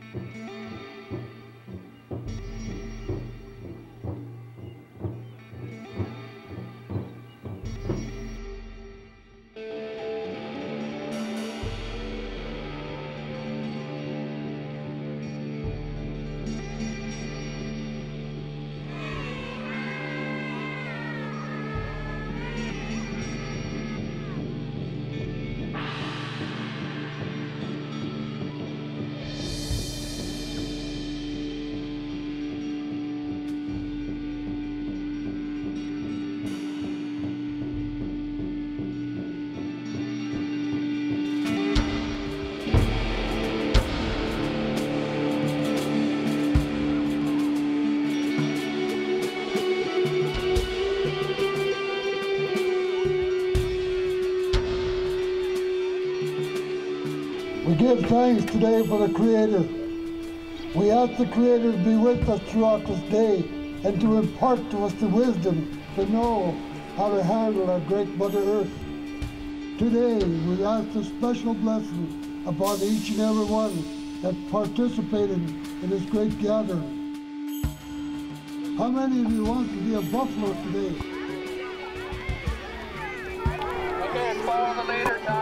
We give thanks today for the Creator. We ask the Creator to be with us throughout this day and to impart to us the wisdom to know how to handle our great Mother Earth. Today, we ask a special blessing upon each and every one that participated in this great gathering. How many of you want to be a buffalo today? Okay, follow the leader, Tom.